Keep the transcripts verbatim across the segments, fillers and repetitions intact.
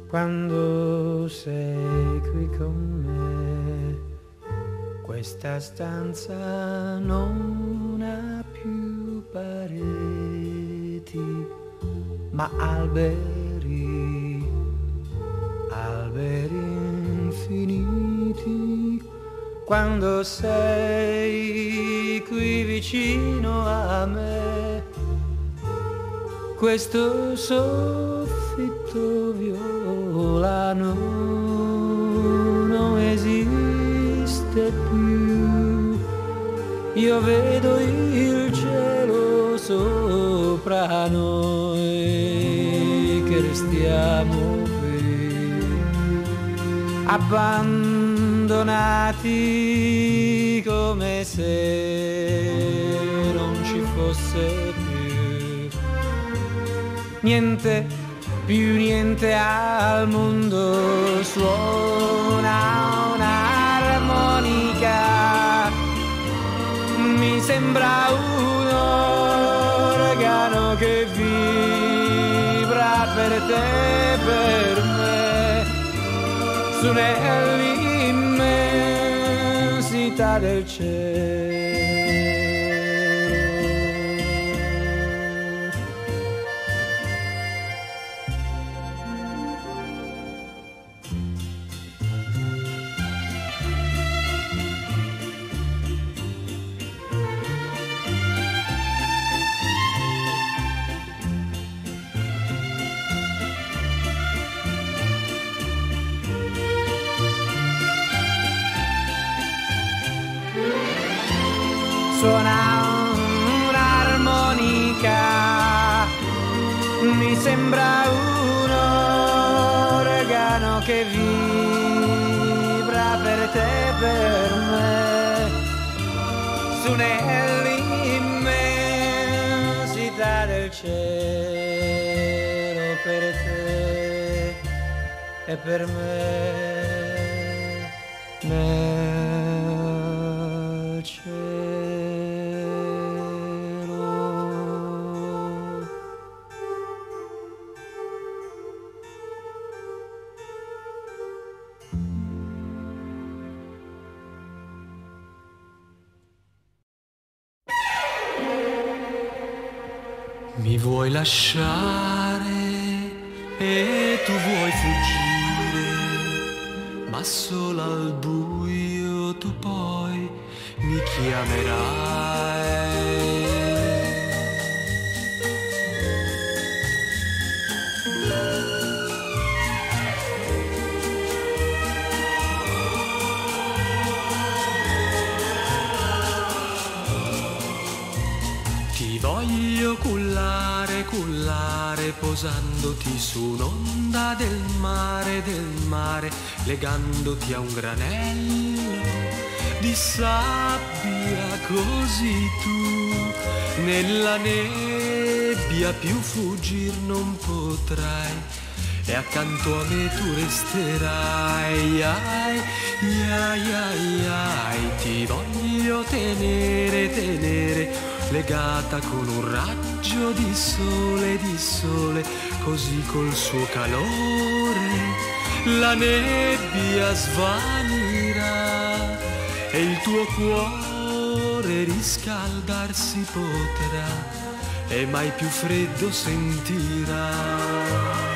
quando sei qui con me. Questa stanza non ha più pareti, ma alberi, alberi infiniti. Quando sei qui vicino a me, questo soffitto violano non esiste più. Io vedo il cielo sopra noi, che restiamo qui, abbandonati come se non ci fosse più niente, più niente al mondo. Suona un'armonica, mi sembra un organo che vibra per te, per me, su nell'immensità del cielo. Suona un'armonica, mi sembra un organo che vibra per te, per me, su nell'immensità del cielo, per te e per me, nel cielo. Mi vuoi lasciare e tu vuoi fuggire, ma solo al buio tu poi mi chiamerai. Ti voglio cullare, cullare, posandoti su un'onda del mare, del mare, legandoti a un granello di sabbia, così tu nella nebbia più fuggir non potrai, e accanto a me tu resterai. Ai, ai, ai, ai, ti voglio tenere, tenere, legata con un raggio di sole, di sole, così col suo calore la nebbia svanirà e il tuo cuore riscaldarsi potrà e mai più freddo sentirà.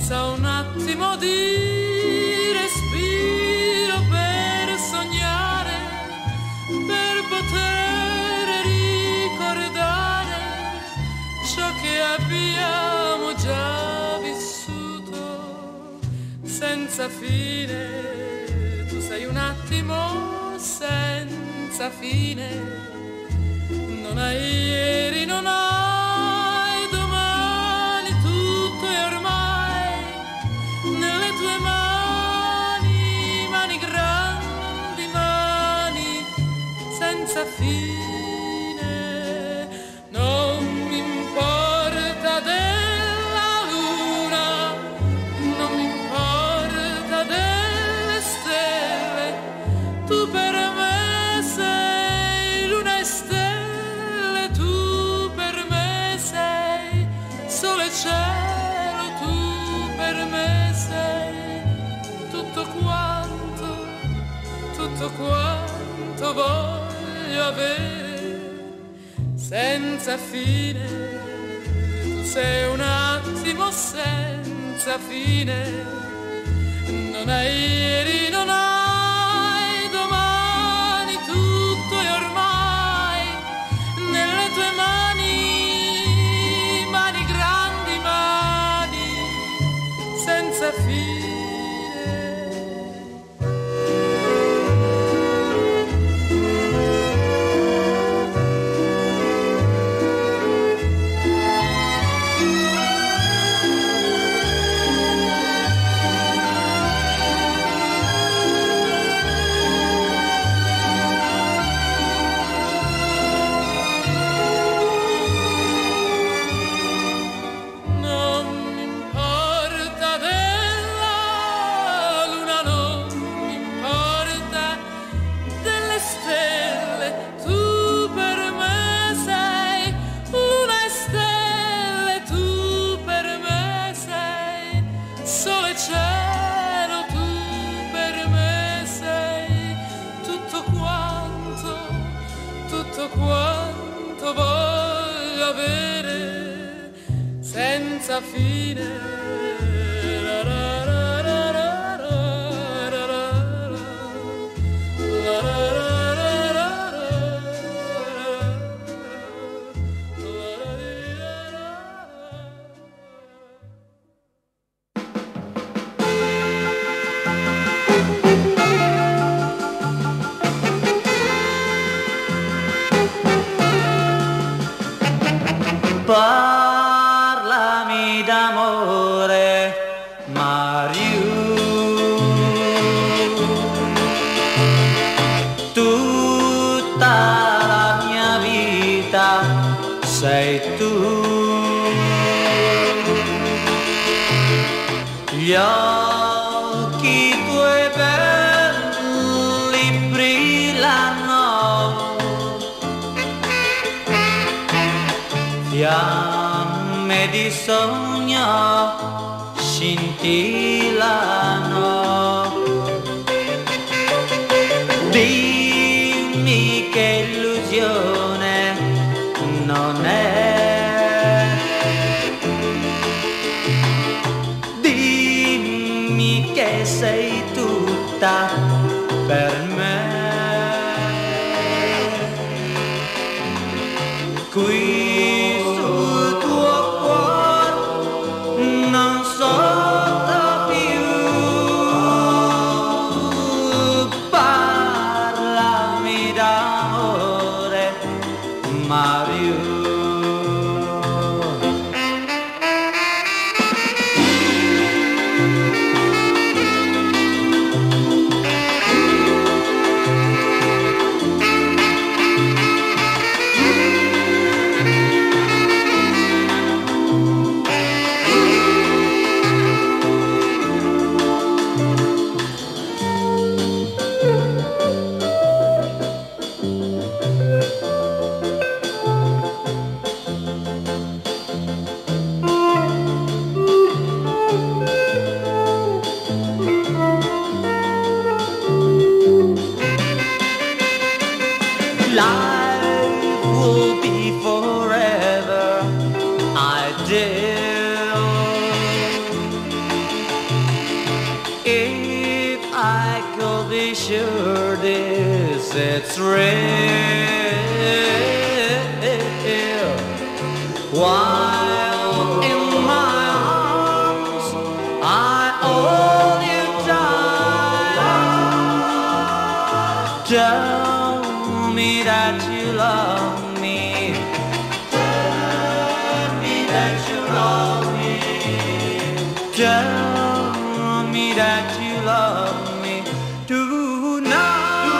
senza un attimo di respiro per sognare, per poter ricordare ciò che abbiamo già vissuto senza fine. Tu sei un attimo senza fine, non hai ieri, non hai domani, tutto è ormai nelle tue mani, mani grandi, mani senza fine. Non mi importa della luna, non mi importa delle stelle, tu per me sei luna e stelle, tu per me sei sole e cielo, tu per me sei tutto quanto, tutto quanto voglio avere senza fine. Tu sei un attimo senza fine, non hai ieri, non hai domani, tutto è ormai nelle tue mani, mani grandi, mani senza fine. Quanto voglio avere senza fine. La la la la la la la la Parlami d'amore, Mariù. Tutta la mia vita sei tu. Gli occhi tuoi belli brillano, fiamme di sogno scintillano. Dimmi che illusione non è, dimmi che sei tutta per me. Qui if I could be sure this it's real. While in my arms I hold you tight. Tell me that you love me. Tell me that you love me. Tell me that you love me tonight.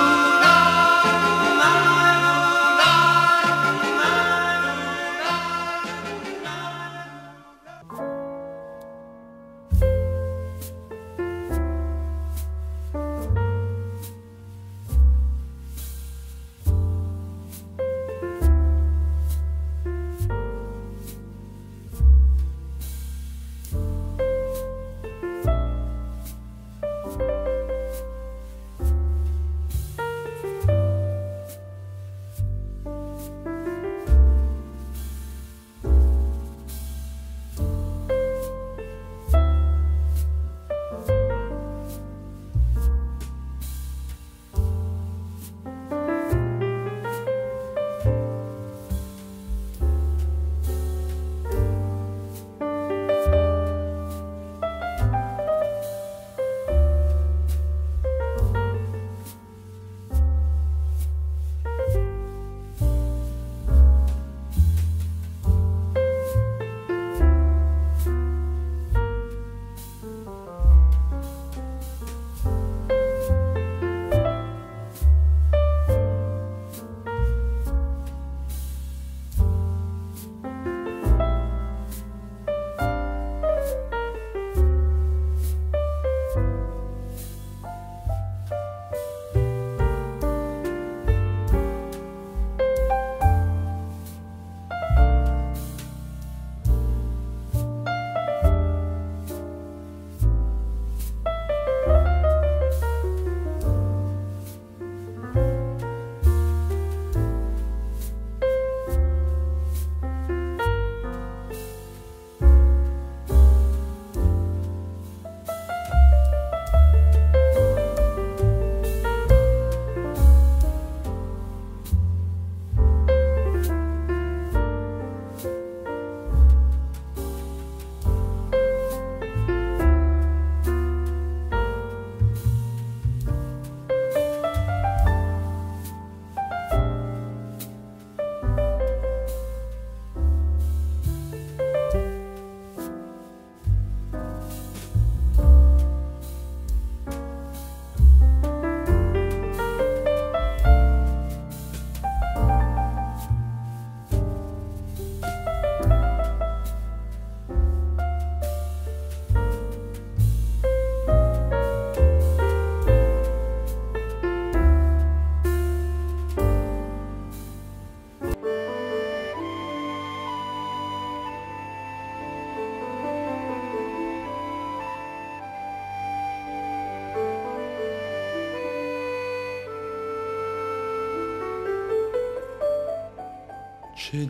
C'è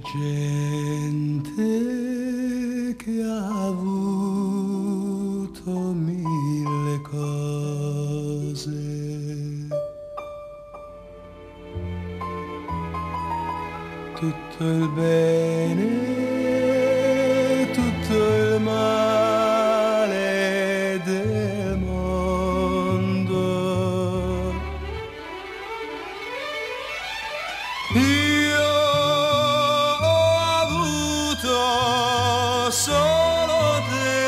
gente che ha avuto mille cose, tutto il bene, tutto il male del mondo. Io solo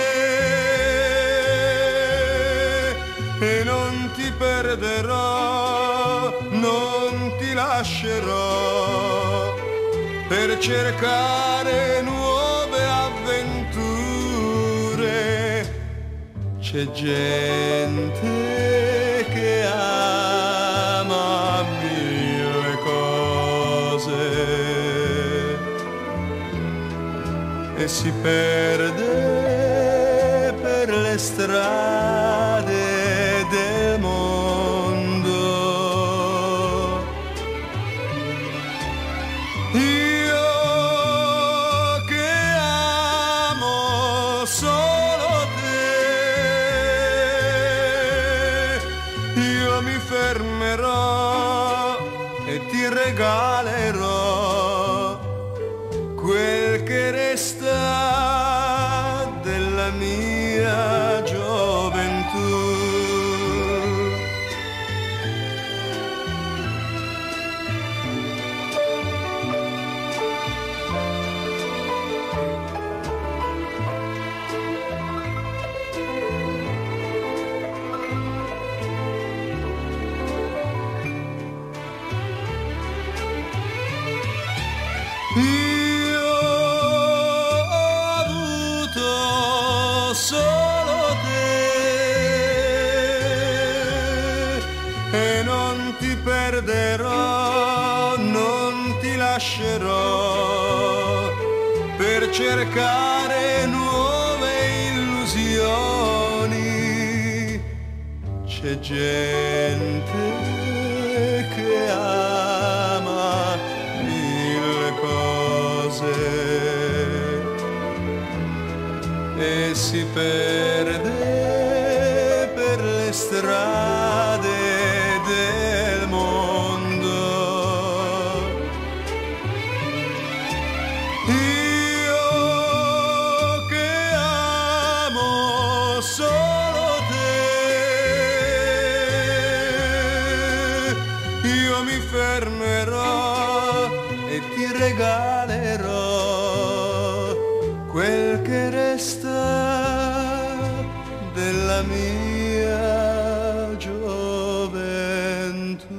te e non ti perderò, non ti lascerò per cercare nuove avventure. C'è gente che ama mille cose e si perde per le strade del mondo. Io che amo solo te io mi fermerò e ti regalerò quel che resta della mia gioventù. Io ho avuto solo te e non ti perderò, non ti lascerò per cercare nuove illusioni. C'è gente che ama mille cose e si perde per le strade del mondo. Io che amo solo te, io mi fermerò e ti regalerò quel che resta della mia gioventù.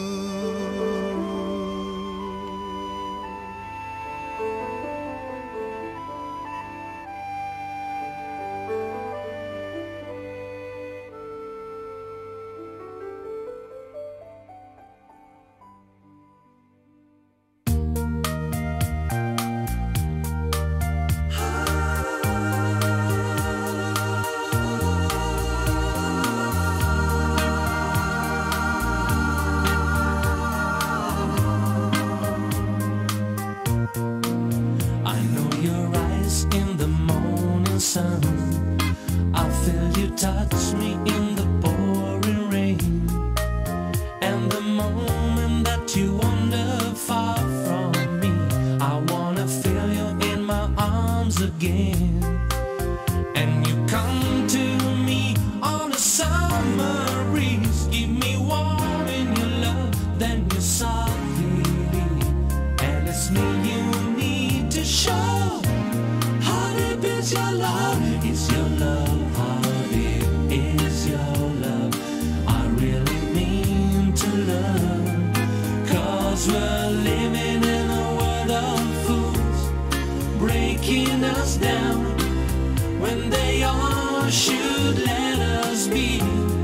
I know your eyes in the morning sun. I feel you touch me in the pouring rain. And the moment that you wander far from me, I wanna feel you in my arms again. And you come to me on a summer breeze, keep me warm in your love, then you softly leave. And it's me you need to show. How deep is your love? Is your love? How deep is your love? I really mean to love. Cause we're living in a world of fools, breaking us down when they all should let us be.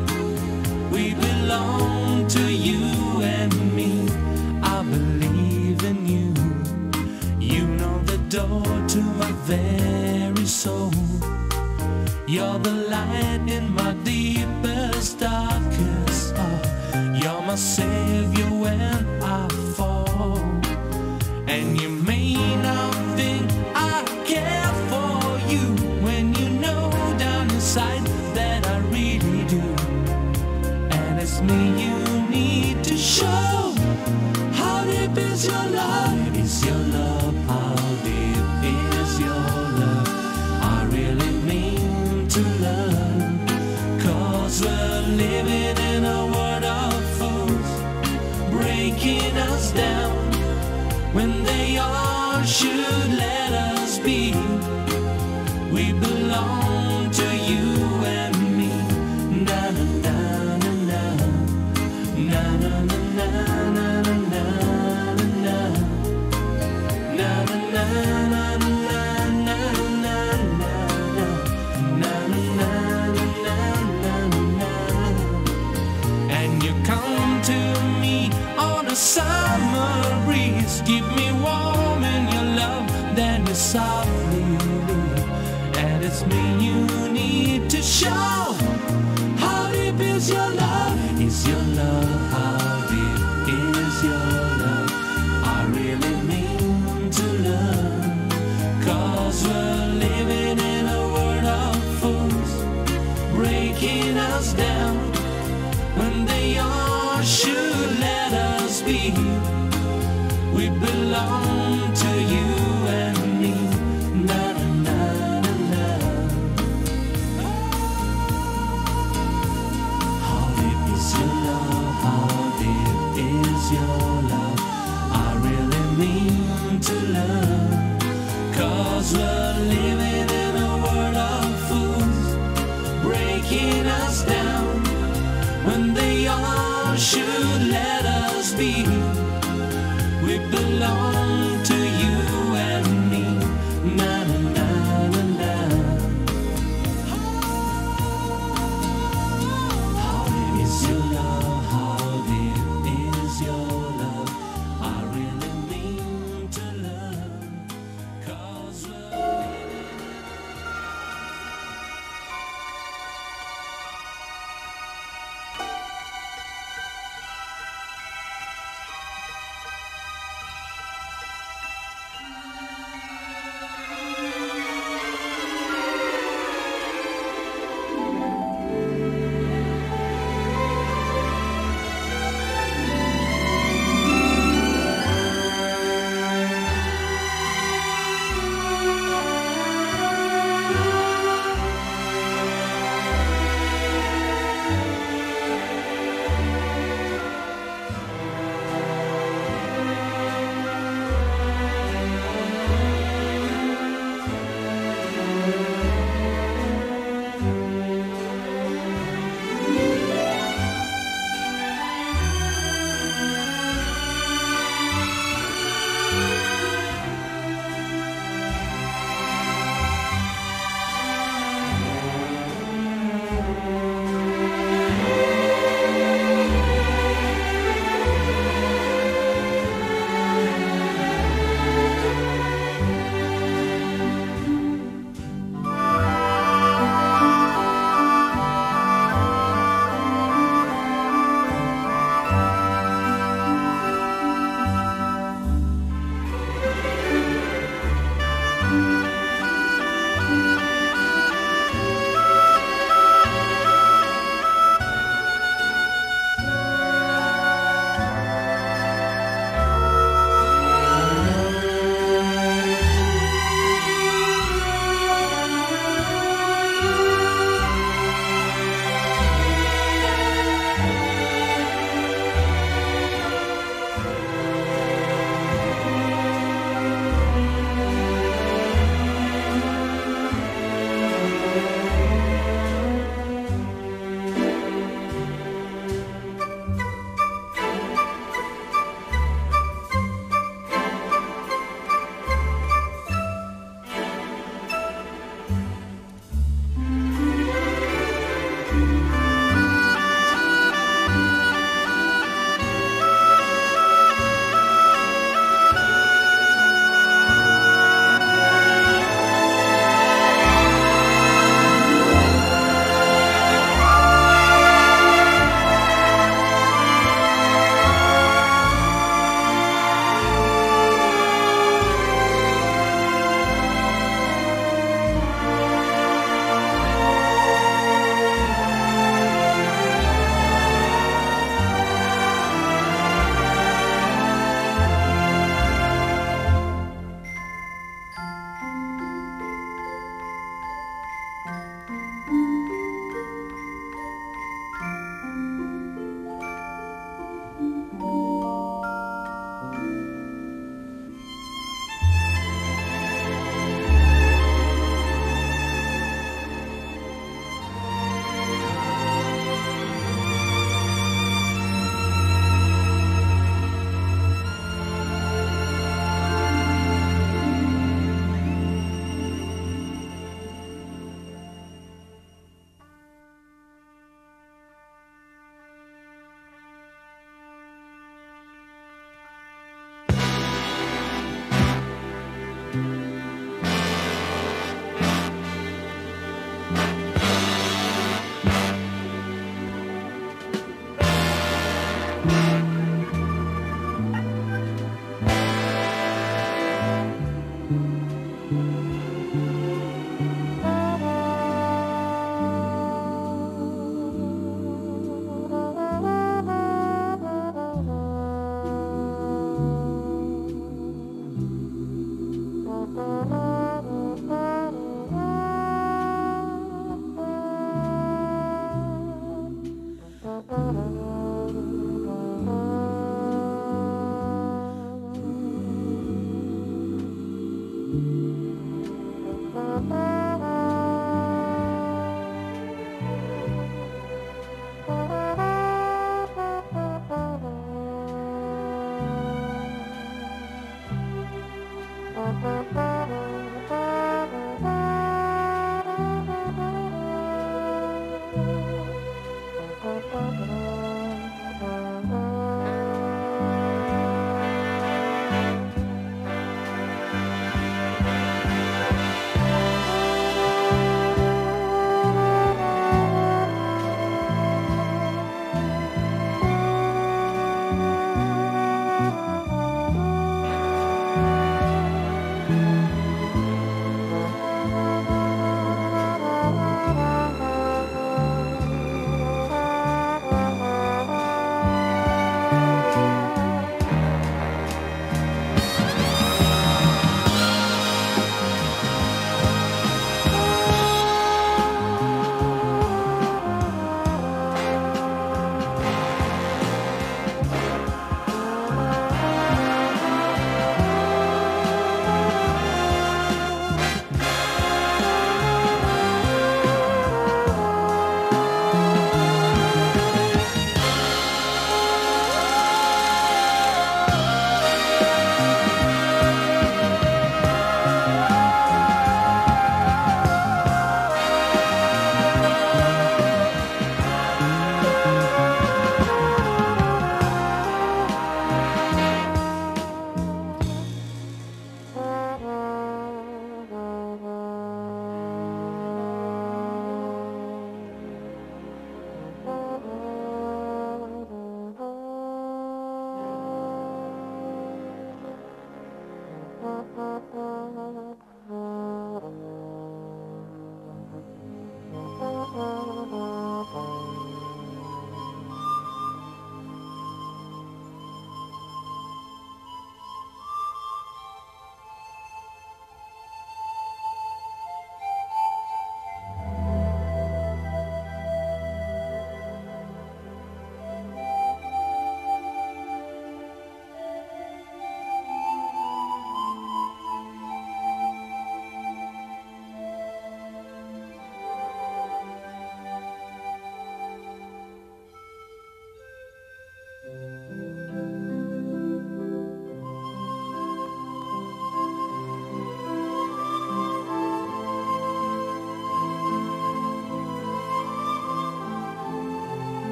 We belong to you and me. I believe in you. You know the door to my very soul. You're the light in my deepest, darkest heart. You're my savior when I fall. And you may not think I care for you when you know down inside that I really do. And it's me you need to show. How deep is your love? Is your love? How deep is your love? I really mean to love. Cause we're living in a world of fools, breaking us down when they all should let us be. We belong to you and me. Na na na na na. Na na na na na na na na. Na na na na na na na na. Na na na na na na. And you come to me on a summer breeze, keep me warm in your love, then you softly leave. And it's me you need to show. How deep is your love? Is your love? How deep is your love? I really mean to love. Cause we're living in a world of fools, breaking us down when they all should let us be. We belong to you and me. Na na na na na. How deep is your love? How deep is your love? I really mean to love. 'Cause we're living in a world of fools, breaking us down when they all should let us be. We belong to you and me. Na na na na na. How deep is your love? How deep is your love? I really mean to love. 'Cause we're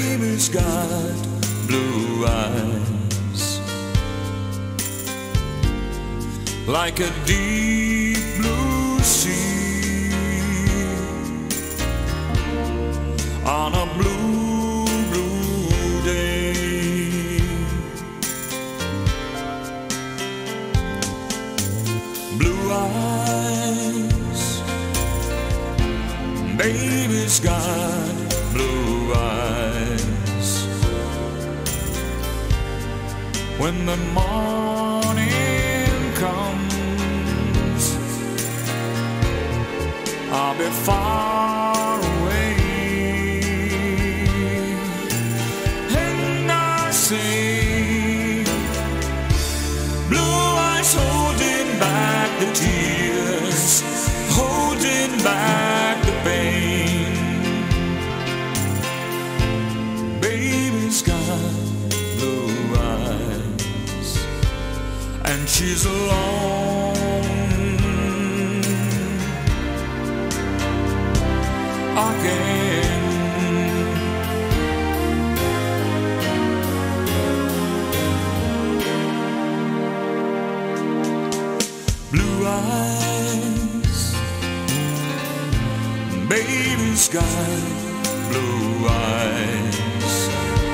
Baby's got blue eyes like a deep blue sea on a blue, blue day. Blue eyes, baby's got blue eyes. When the morning comes, I'll be far away, and I say, blue eyes holding back the tears, holding back the pain. Baby's got blue eyes, and she's alone again. Blue eyes, baby's got blue eyes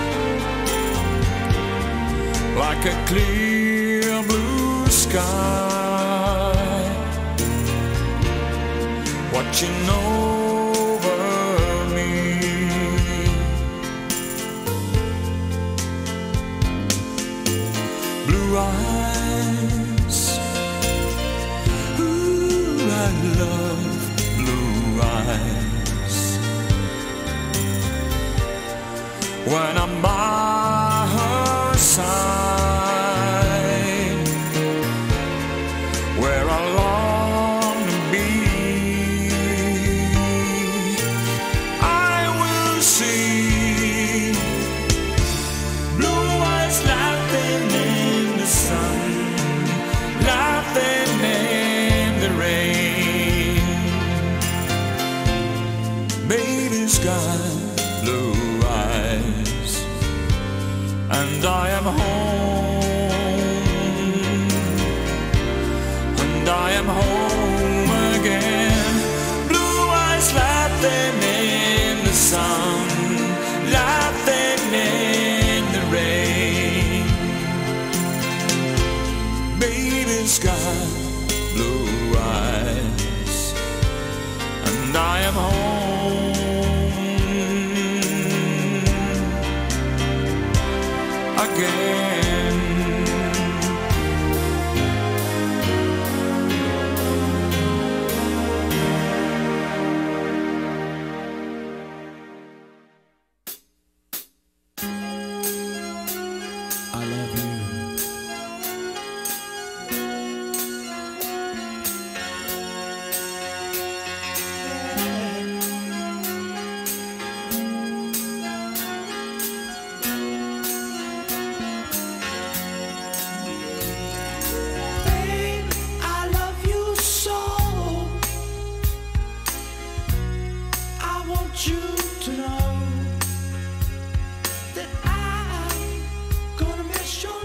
like a clear blue sky watching over me. Blue eyes, ooh, I love blue eyes. When I'm by her side, where I long to be, I will see blue eyes laughing in the sun, laughing in the rain. Baby's got blue eyes, and I am home, and I am home again. Blue eyes laughing in the sun, laughing in the rain. Baby's got blue eyes, and I am home again. I love you. Babe, I love you so. I want you to know that I'm gonna miss your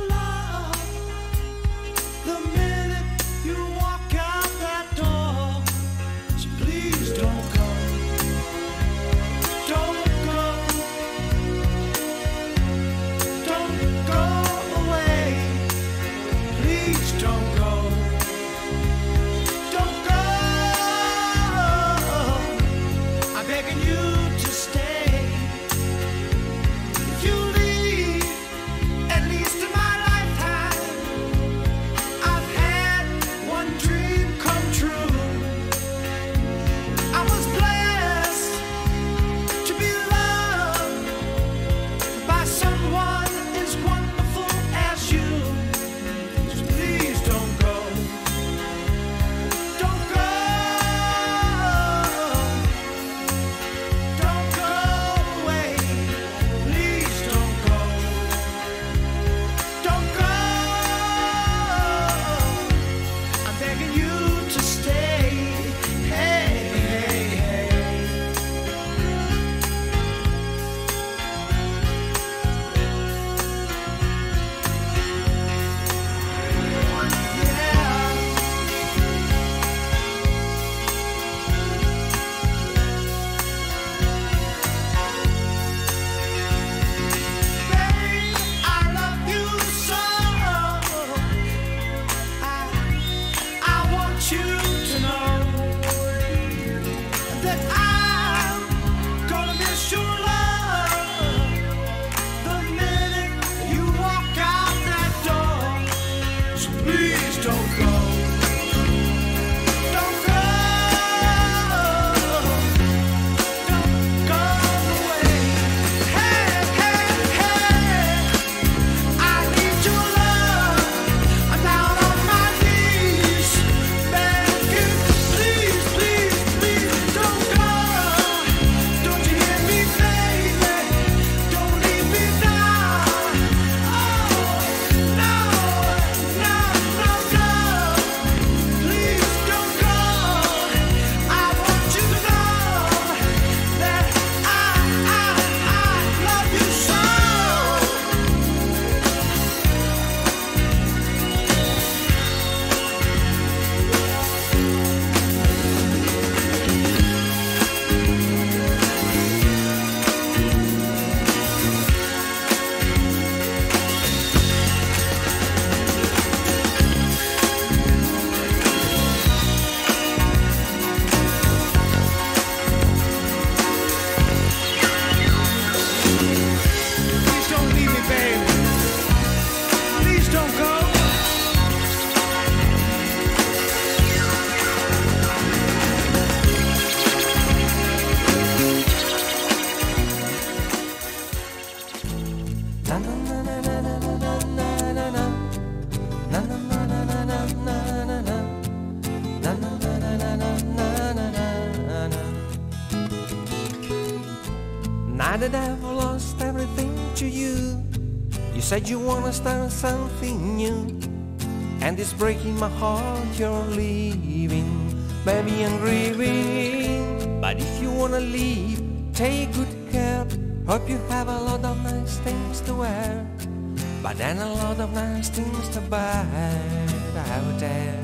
Now that I've lost everything to you, you said you wanna start something new, and it's breaking my heart you're leaving. Baby, I'm grieving. But if you wanna leave, take good care. Hope you have a lot of nice things to wear, but then a lot of nice things to buy out there.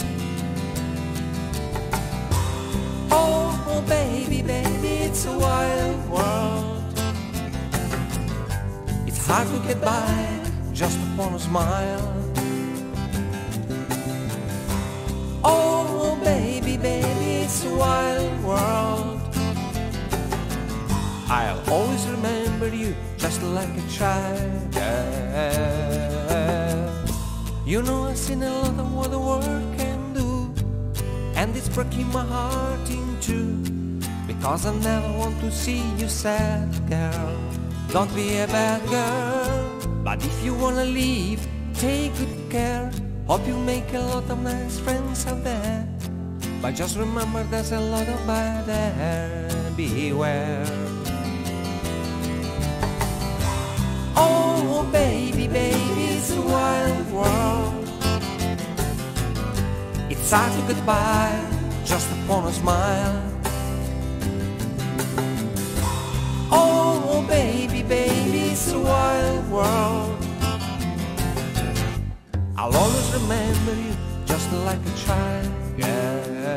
Oh, oh baby, baby, it's a wild world. It's hard to get by just upon a smile. Oh, baby, baby, it's a wild world. I'll always remember you just like a child. You know I've seen a lot of what the world can do, and it's breaking my heart in two, because I never want to see you sad, girl. Don't be a bad girl. But if you wanna leave, take good care. Hope you make a lot of nice friends out there, but just remember there's a lot of bad there. Beware. Oh, baby, baby, it's a wild world. It's hard to get by just upon a smile. Oh, baby, baby, it's a wild world. I'll always remember you just like a child. Yeah.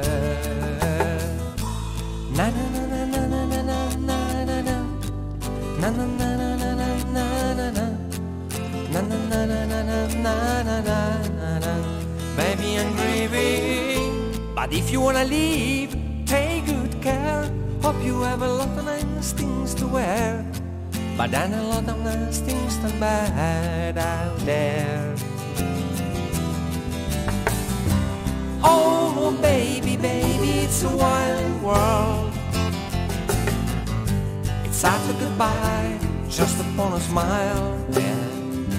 Na na na na na na na na na na na na na na na na na na. Na na na na na na na na na. Baby, I'm grieving. But if you wanna leave, take good care. Hope you have a lot of nice things to wear, but then a lot of nice things to buy out there. Oh, baby, baby, it's a wild world. It's hard to get by just upon a smile. Yeah.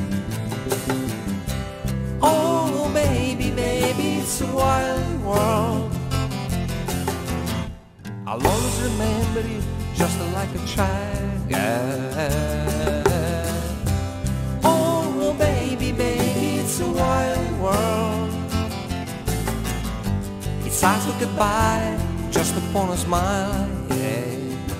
Oh, baby, baby, it's a wild world. I'll always remember you just like a child. Yeah. Oh, baby, baby, it's a wild world. It's hard to get by just upon a smile. Yeah.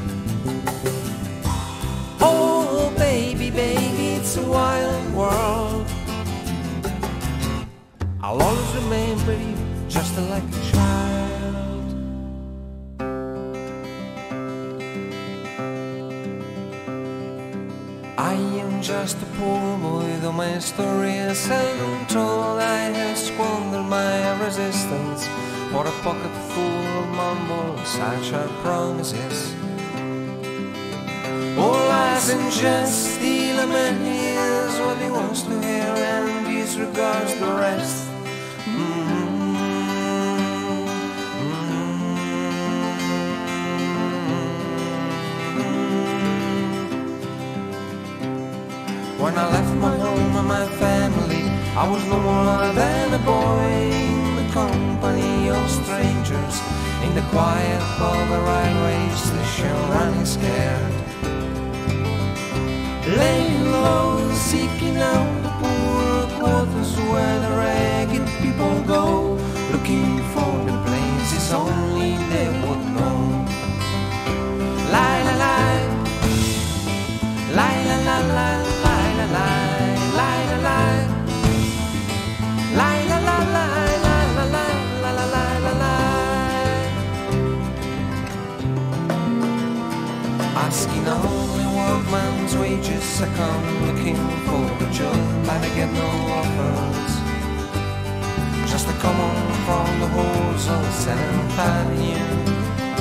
Oh, baby, baby, it's a wild world. I'll always remember you just like a child. I am just a poor boy, though my story is seldom told. I have squandered my resistance for a pocket full of mumbles, such are promises. All lies and just steal a man hears what he wants to hear and disregards the rest. When I left my home and my family, I was no more than a boy in the company of strangers, in the quiet of a railway station, running scared, laying low, seeking out the poor quarters where the ragged people go, looking for the places only they would know. Lie, lie, lie, lie, lie, lie, lie. Lie, lie, lie, lie, lie, lie, lie, lie, lie, lie, lie, lie, lie. Asking only workman's wages, I come looking for a job, but I get no offers. Just a common from the halls of Seventh Avenue.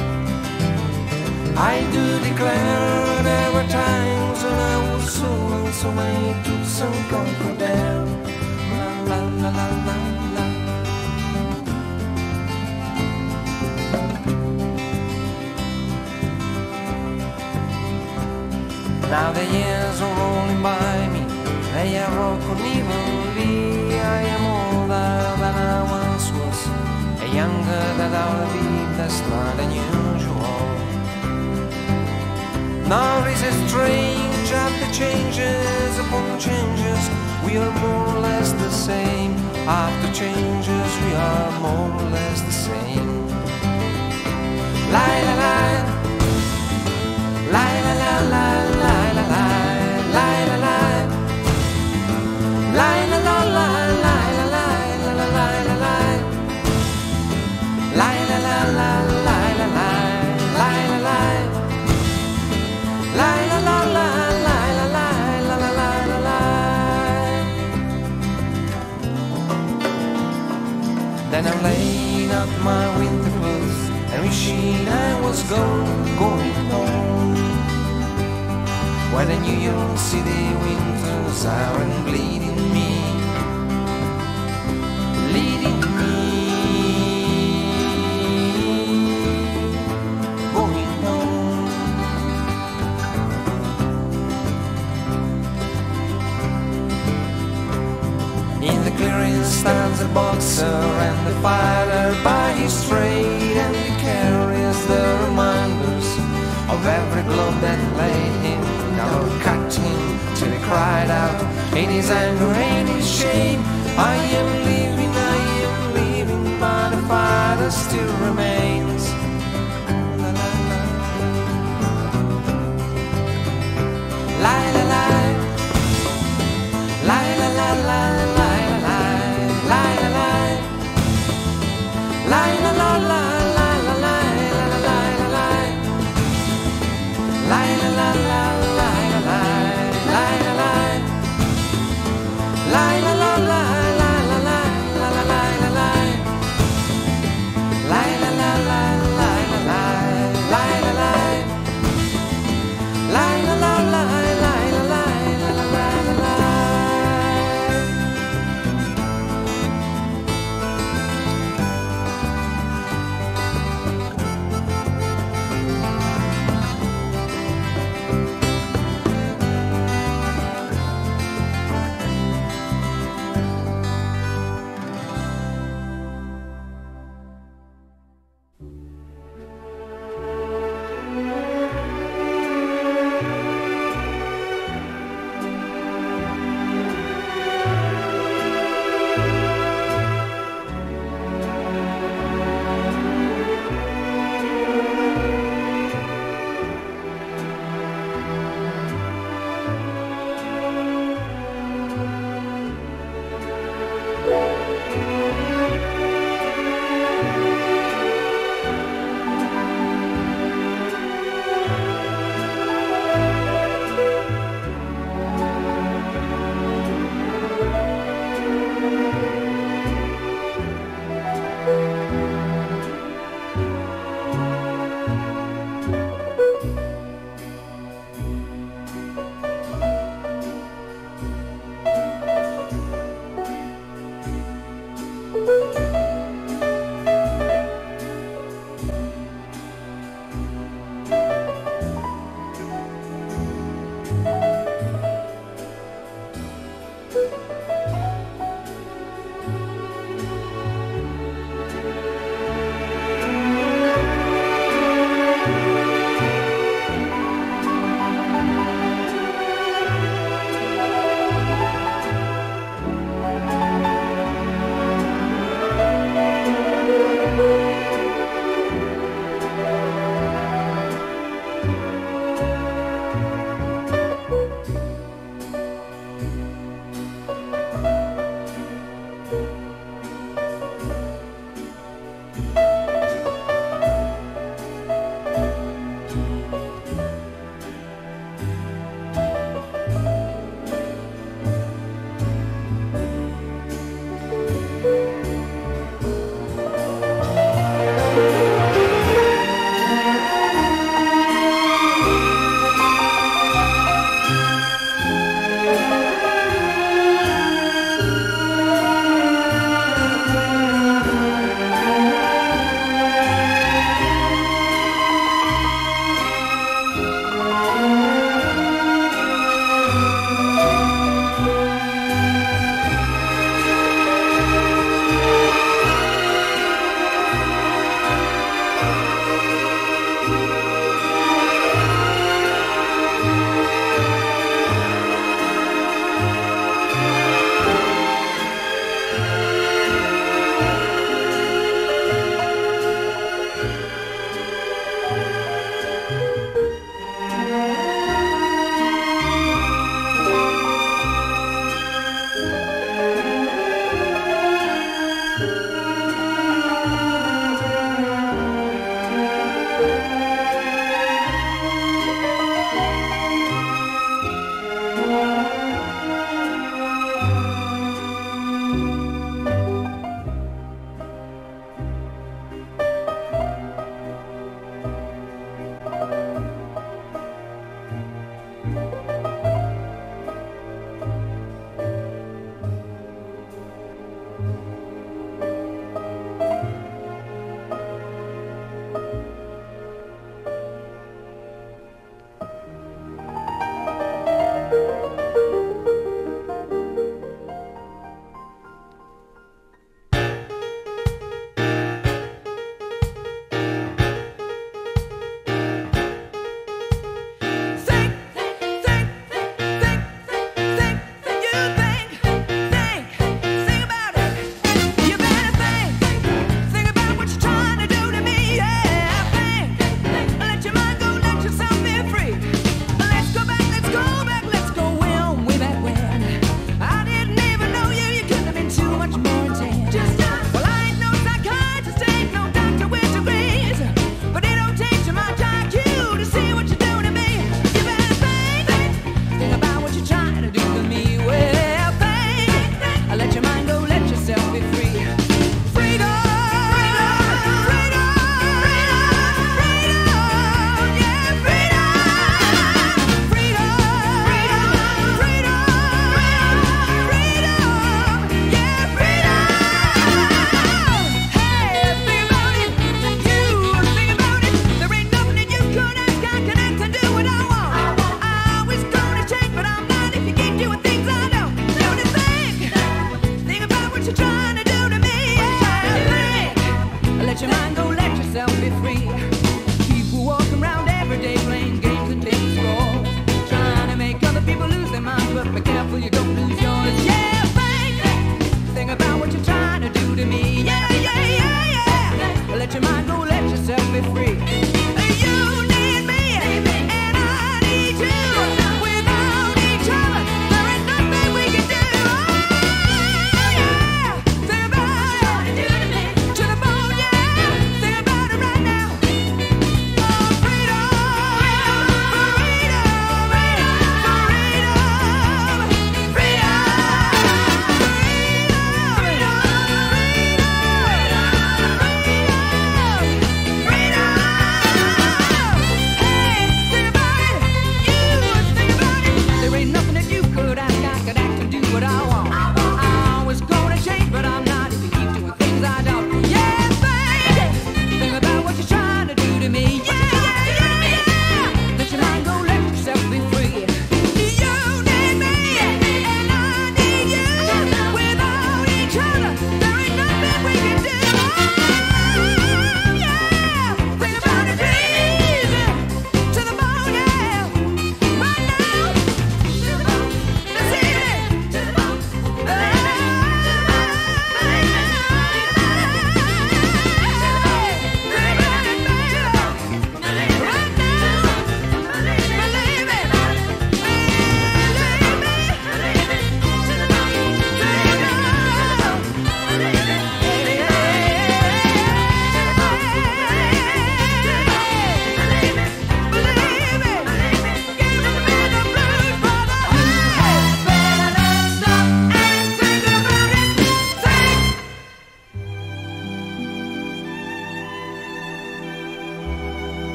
I do declare there were times when I was so and so many took and conquered there. La la la la la. Now the years are rolling by me, are broken evenly. I am older than I once was, and younger than I'll be. That's not unusual. Now is a strange after changes upon changes. We are more or less the same. After changes, we are more or less the same. La la la, la la la la la la la, la la la, la la la la la la la la la la la la, la la la la la la la la la la. La la la la la la la la la la la. Then I'm laying out my winter clothes and wishing I was gone, going home. When the New York City winters are and bleeding me, leading me, going home. In the clearing stands a boxer and the fighter by his trade, and he carries the reminders of every blow that laid him down or cut him till he cried out in his anger and his shame. I am living, I am living, but the fighter still remains. La la la, la la la, la la la la la. La la la, la la la la la la la la la la la, la la la la la la la la la la, la la la la la la la la la la la, la la la.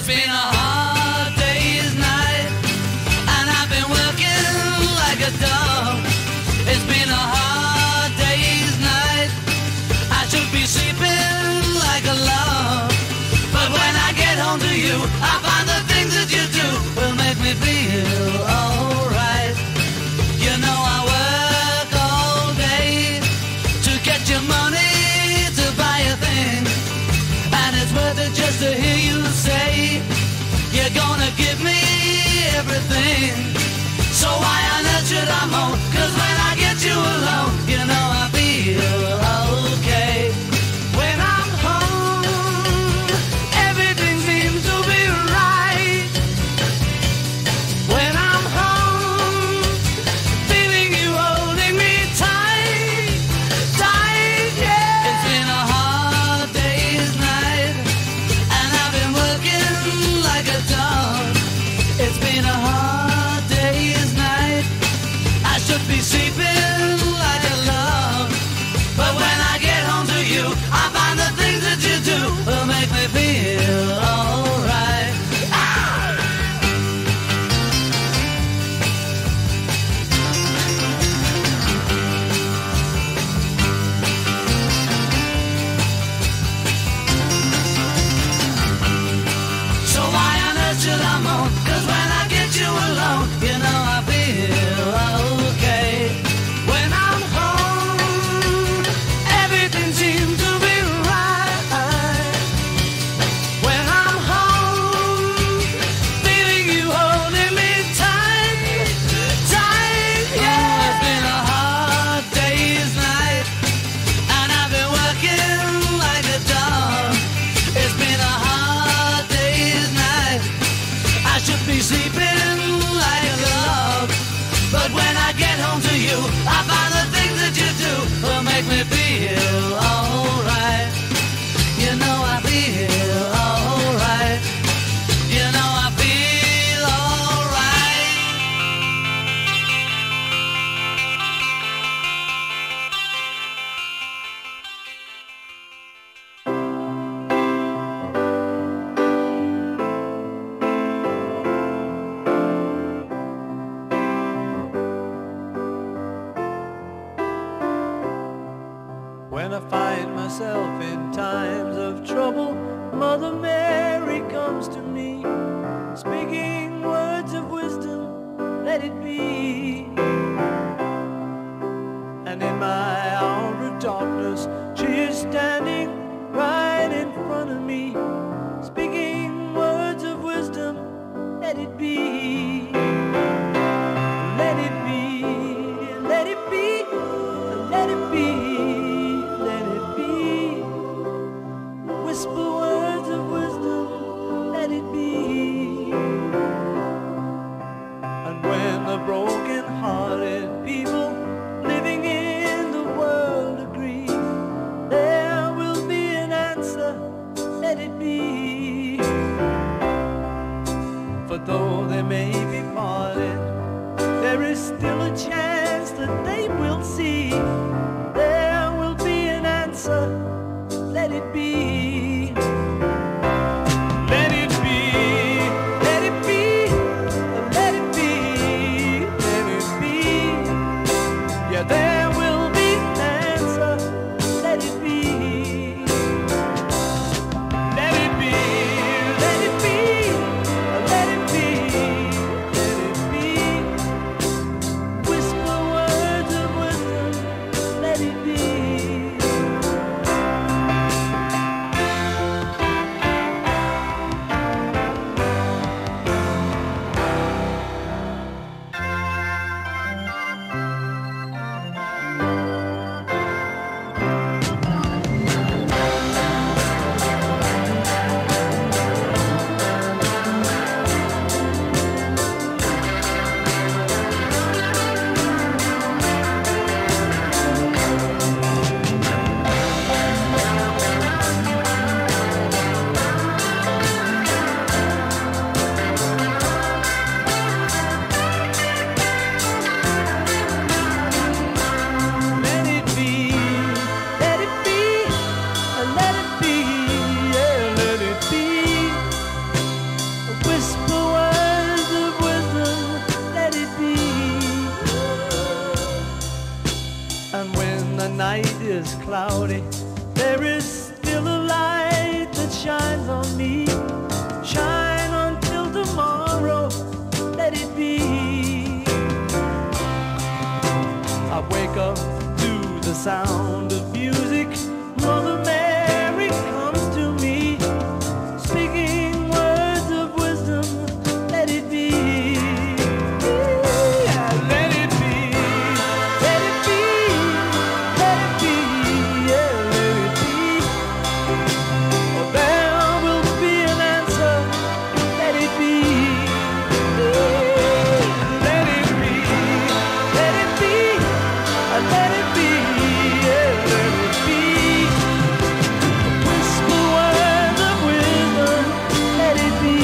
It's been a hard day's night, and I've been working like a dog. It's been a hard day's night, I should be sleeping like a log. But when I get home to you, I find the things that you do will make me feel alright. You know I work all day to get your money to buy a thing, and it's worth it just to hear you say you're gonna give me everything. So why on earth should I moan? 'Cause when I get you alone, you know I feel okay. When I'm home, everything seems to be right. When I'm home, feeling you holding me tight, tight, yeah. It's been a hard day's night, and I've been working like a dog. It's been a hard day's night, I should be sleeping like a log. But when I get home to you, I find the things that you do will make me feel alright. So why on earth should I moan? 'Cause when I get you alone, you know I feel okay. When I'm home, everything seems to be right. When I'm home, feeling you holding me tight, tight, yeah. It's been a hard day's night, and I've been working like a dog. It's been a hard day's night, I should be sleeping like a log. But when I get home to you, I find the things that you do will make me feel alright. You know I feel alright. You know I feel alright. When I find myself in times of trouble, Mother Mary comes to me, speaking words of wisdom, let it be. And in my hour of darkness, she is standing right in front of me, speaking words of wisdom, let it be. Let it be, let it be, let it be. Let it be. Whisper words of wisdom, let it when the night is cloudy, there is still a light that shines on me. Shine until tomorrow, let it be. I wake up to the sound of music. Mother Mary comes to me, speaking words of wisdom, let it be. Yeah, let it be, let it be, let it be, yeah, let it be. For there will be an answer, let it be. Let it be, let it be, let it be, yeah, let it be. Whisper words of wisdom, let it be.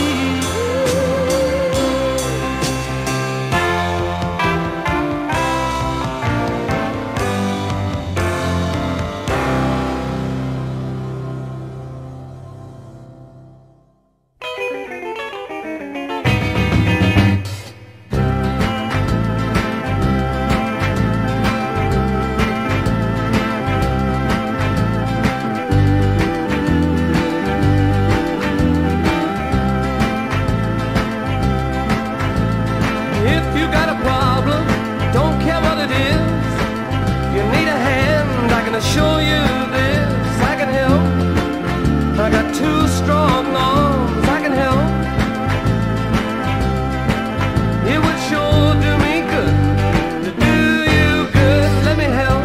If you got a problem, don't care what it is, you need a hand, I can assure you this, I can help. I got two strong arms, I can help. It would sure do me good to do you good, let me help.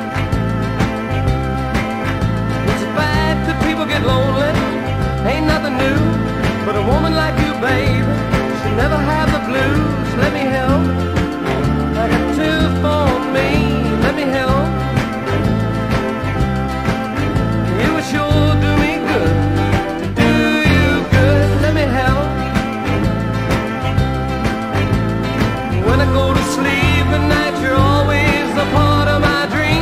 It's bad that people get lonely, ain't nothing new, but a woman like you, babe, should never have the blues. Let me help. I got two for me. Let me help. It would sure do me good to do you good. Let me help. When I go to sleep at night, you're always a part of my dream.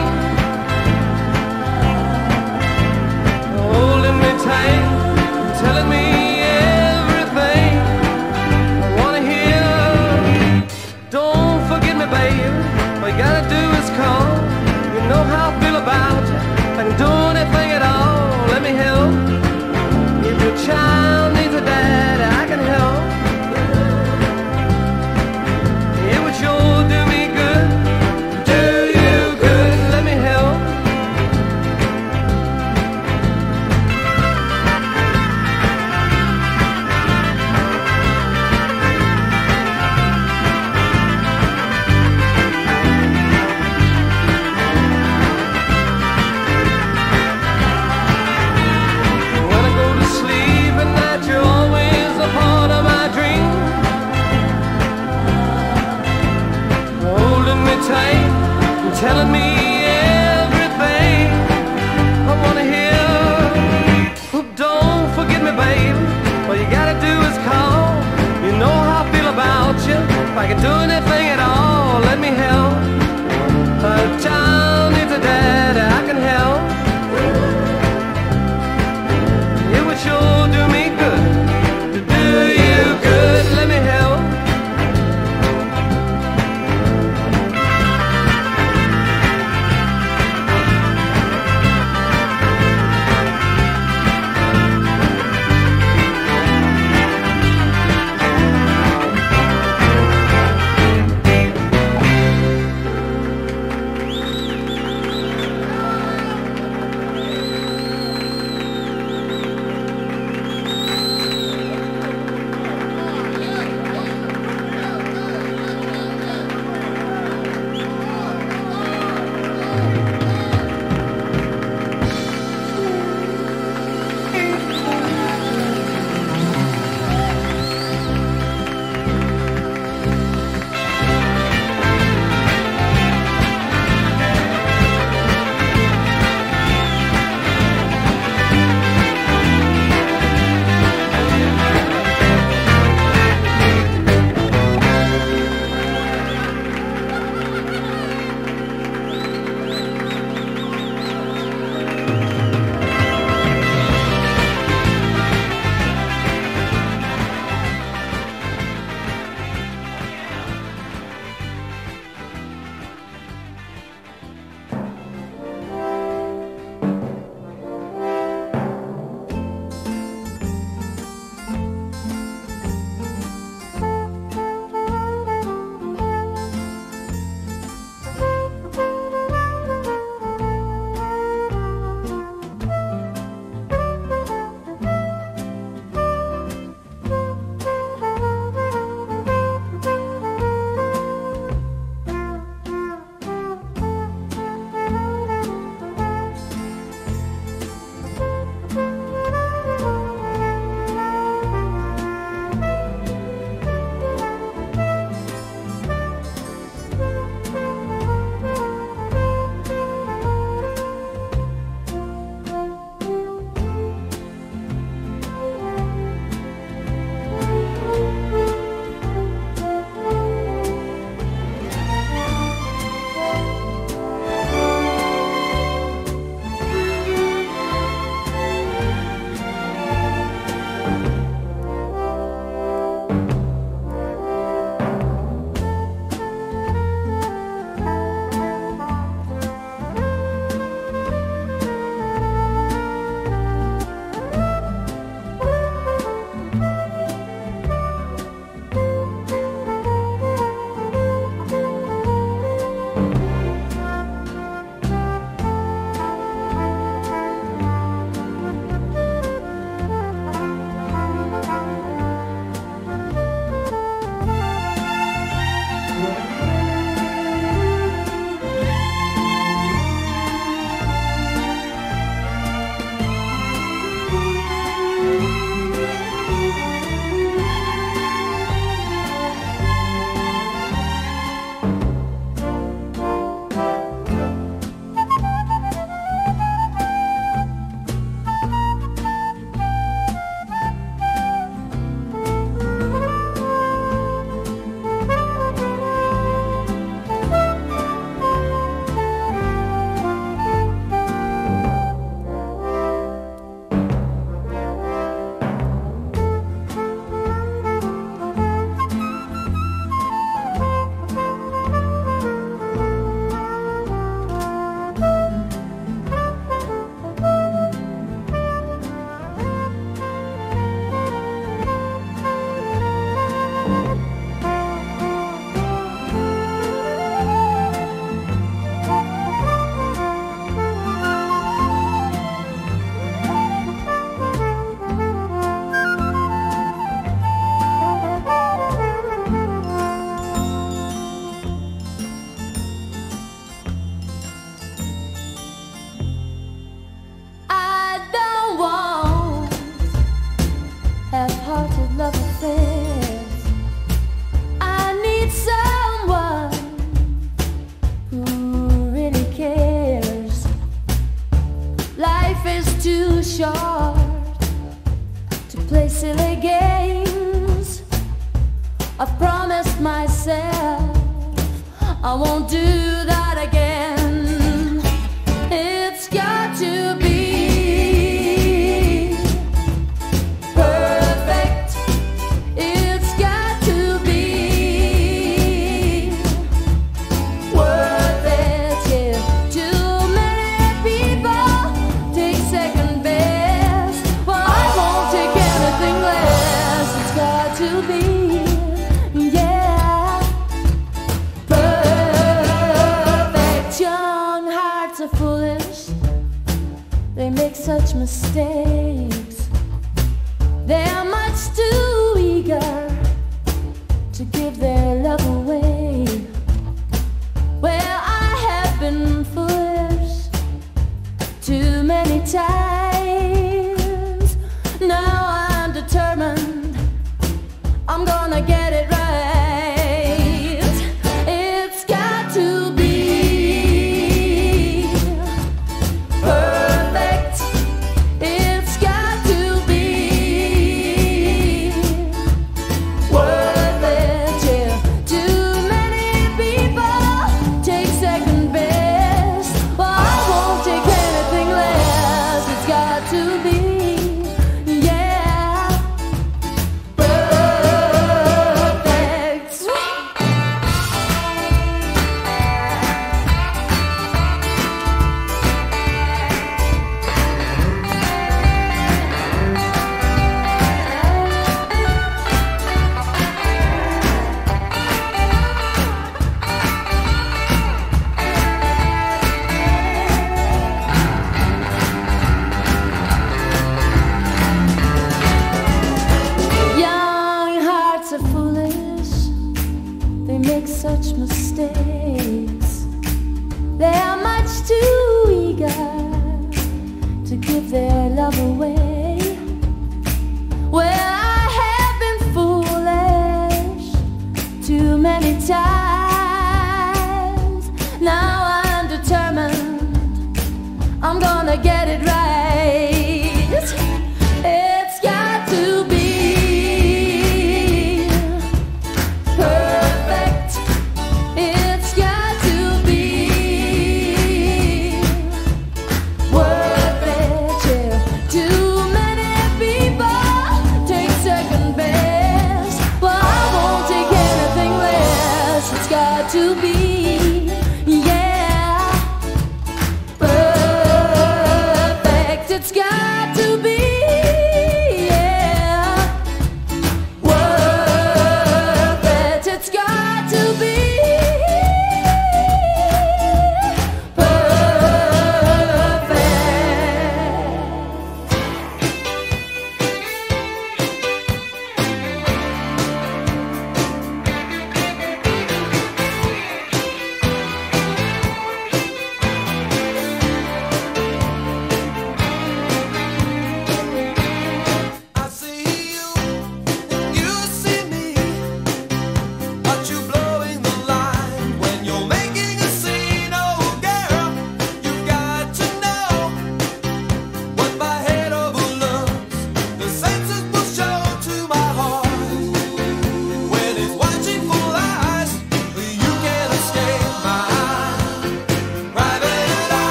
Holding me tight, telling me everything I wanna hear. Don't forget me, baby. All you gotta do is call. You know how I feel about you. I can do anything at all. Let me help. If your child needs a dad, I can help. It would sure do me good. Do you good. Let me help. When I go to sleep at night, you're always a part of my dream. Holding me tight and telling me everything I wanna hear. Oh, don't forget me, baby. All you gotta do is call. You know how I feel about you. If I can do anything at all, let me help. A child needs a dad, I can help. It would sure do me good to do you good. Let me help. short to play silly games. I've promised myself I won't do that again. It's got to be perfect. It's got to be worth it. Yeah. Too many people take second best. Well, I won't take anything less. It's got to be, yeah, perfect. Young hearts are foolish. They make such mistakes. They are much too eager to give their love away. Well, I have been foolish too many times. Now I'm determined I'm gonna get it right. It's got to be perfect. It's got to be worth it, yeah. Too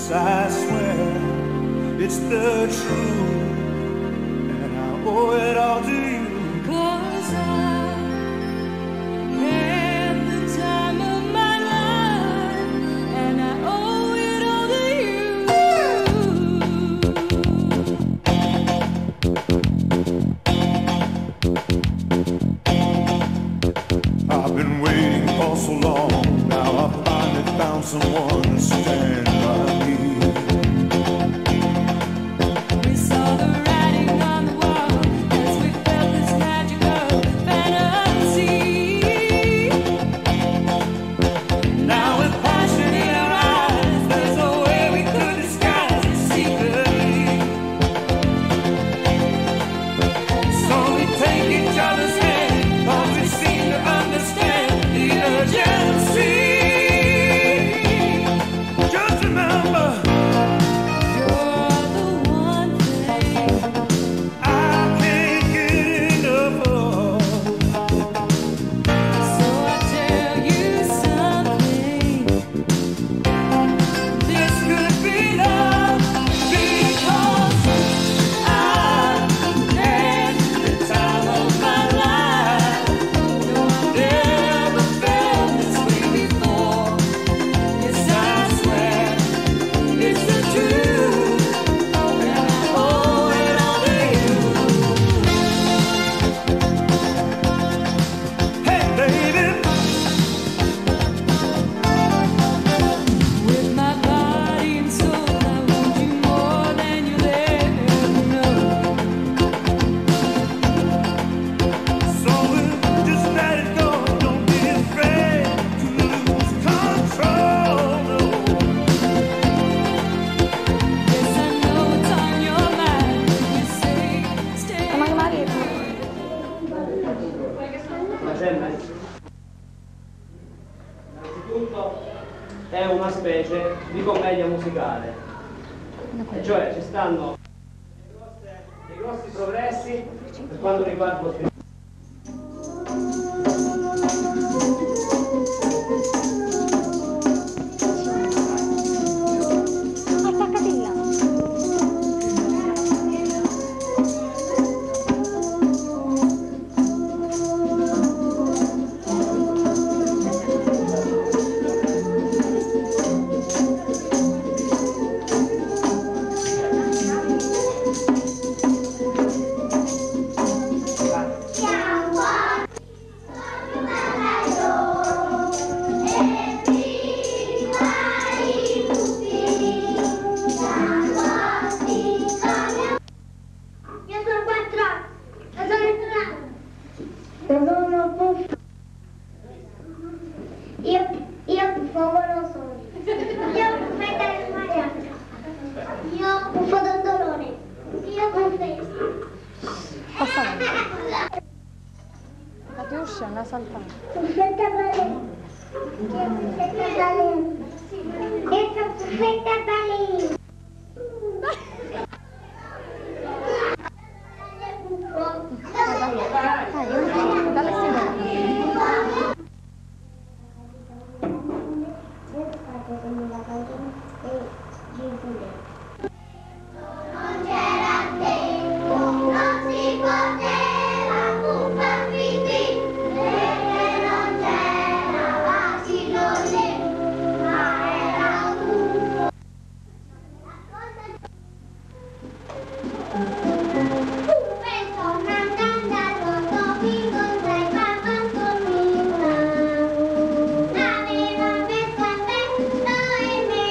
Yes, I swear it's the truth, and I owe it all to you. 'Cause I had the time of my life, and I owe it all to you. I've been waiting for so long, now I finally found someone to stand by me. We saw the writing on the wall as we felt this magical fantasy. Now with passion in our eyes, there's no way we could disguise it secretly. So we take each other's hand, 'cause we seem to understand the urgency. Just remember, You're the one thing I can't get enough of. So I tell you something. This could be love, because I had the time of my life. No, I've never felt this way before. Yes, I swear it's the truth, and I owe it all to you. Hey, baby, With my body and soul, I want you more than you'll ever know. so we'll just let it go. Don't be afraid to lose control. No. Yes, I know it's on your mind. You say, stay. Ma sembra? Innanzitutto è una specie di commedia musicale, e cioè ci stanno dei grosse- dei grossi progressi per quanto riguarda lo sviluppo. Io sono quattro anni, e sono entrato. Sono buffo. Io, io buffo non sono. Io buffetta del mariachi. Io buffo del dolore. Io buffetta. Katiuscia, una saltata. Buffetta balena. Io buffetta balena. Io sono buffetta balena. Dalle signore. Non c'era tempo, non si poteva buffar pipì, perché non c'era l'asilo lì, ma era buffo. Sono andata al mondo, mi incontrava Antonina. Aveva messo a petto e mi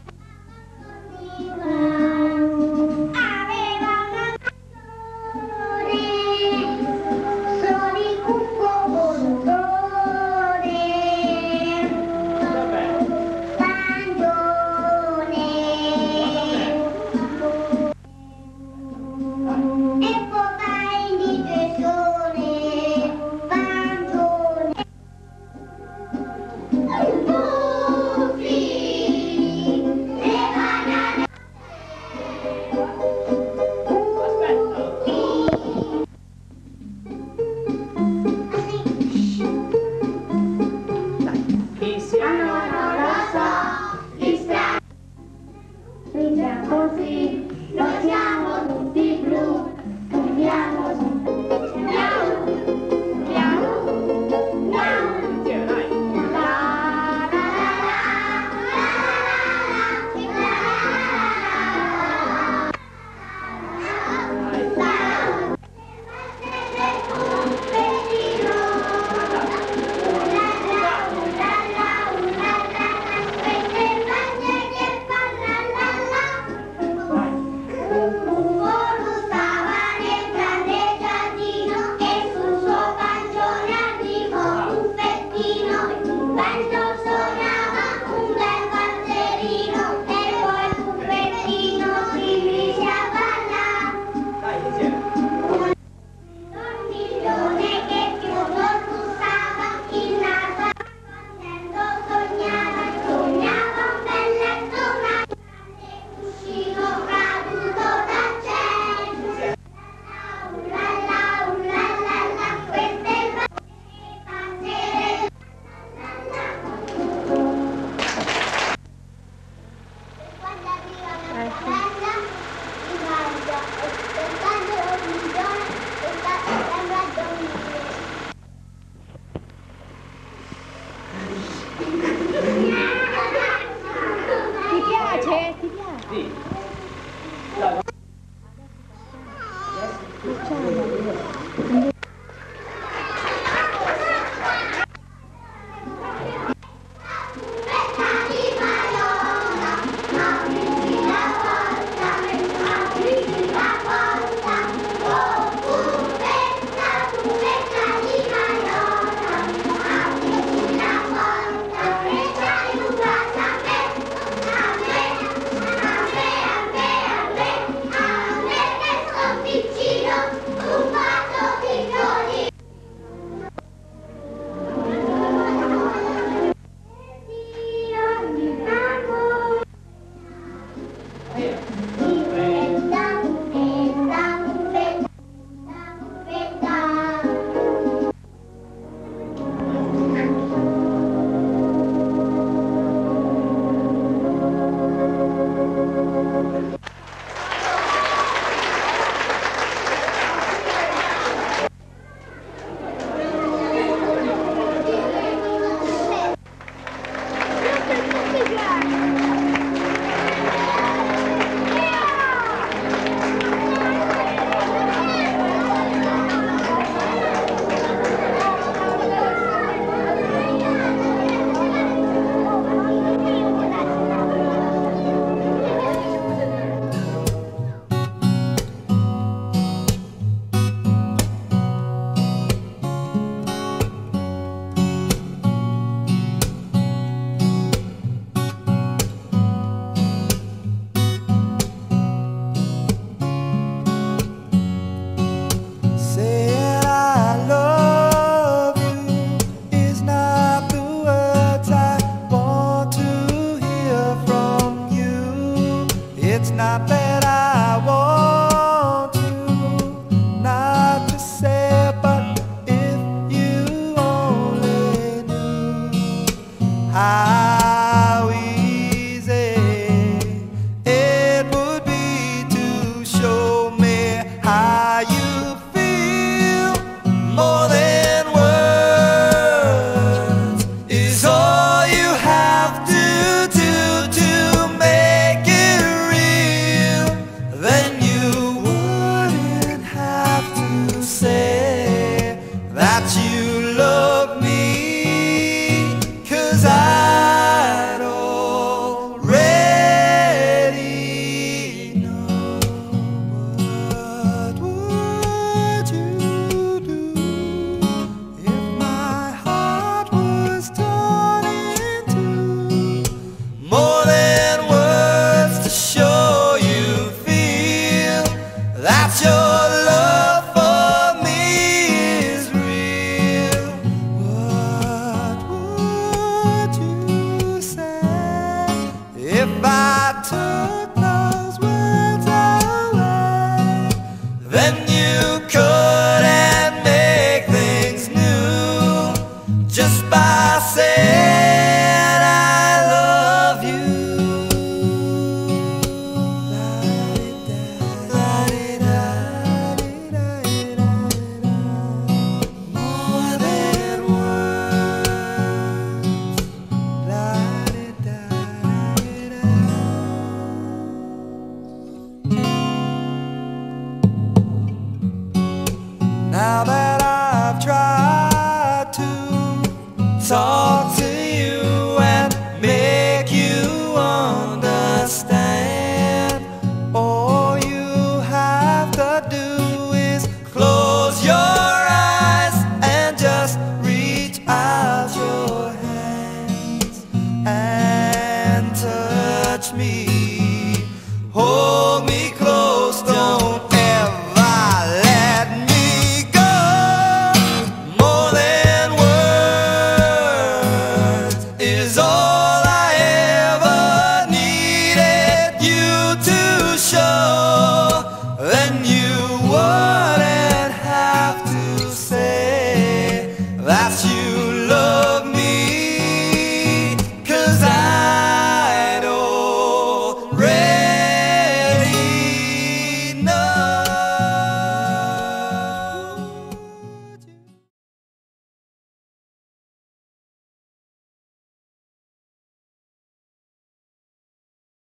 piace? Ti piace? Sì. Dai. Facciamo. It's not that I want to, not to say, but if you only knew how easy it would be to show me how you feel. More than words is all you have to do to make it real. Then you wouldn't have to say that you love me, 'cause I'd already know. What would you do if my heart was torn in two? More than words to show you feel that your love for me is real. What would you say if I took those words away? Then you couldn't make things new just by saying I love you. More than words. Now that I've tried to talk to you and make you understand, all you have to do is close your eyes and just reach out your hands and touch me. Oh,